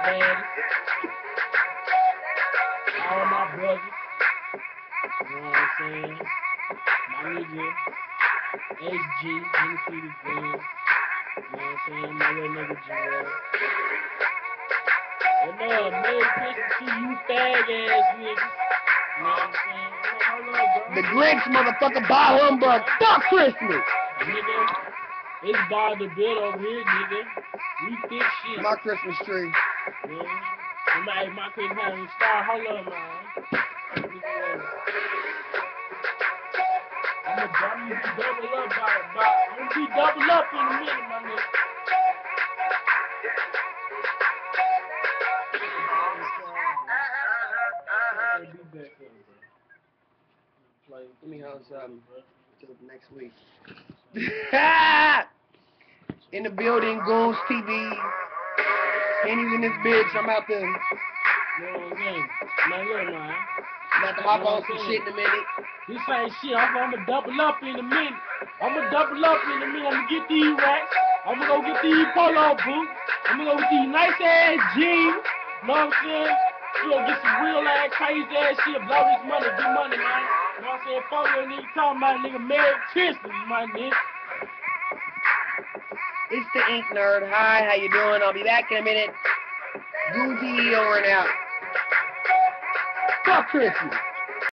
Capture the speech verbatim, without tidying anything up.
baddest. All my brothers. You know what I'm saying? My nigga S G, Hennessy the Gun. You know what I'm saying? My little nigga Joel. And uh, Merry Christmas to you fag ass niggas. You know what I'm saying? Hold up, bro. The Grinch motherfucker bah humbug. Fuck Christmas. Nigga, it's by the bit over here, nigga. We thick shit. My Christmas tree. Man. Somebody, my Christmas having a star. Hold up, man. I'm gonna, I'm gonna be double up by, by, I'm gonna be double up in a minute, my nigga. Let me hold something until next week. In the building, Goons T V. Henny's in this bitch. I'm out there. You know what I'm saying? Man, look, man. About to hop on some shit in a minute. This ain't shit. I'm, I'm gonna double up in a minute. I'm gonna double up in a minute. I'm gonna get these racks. I'm gonna go get these polo boots. I'm gonna go get these nice ass jeans. You know what I'm saying? You gonna get some real ass crazy ass shit. Blow this money. Get money, man. You know what I'm saying? Fuck that nigga talking about nigga Merry Christmas, my nigga. It's the Ink Nerd. Hi, how you doing? I'll be back in a minute. Goon T V over and out. Fuck Christmas.